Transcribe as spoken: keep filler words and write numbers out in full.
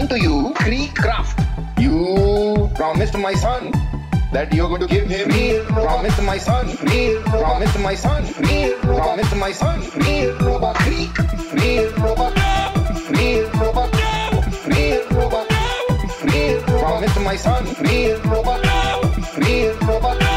to you free craft. You promised my son that you're going to give him free. Promised my son free. Promised my son free. Promised my son free. Robot free. Free robot. Free robot. Free robot. Free. Promised my son free. Robot. Free robot.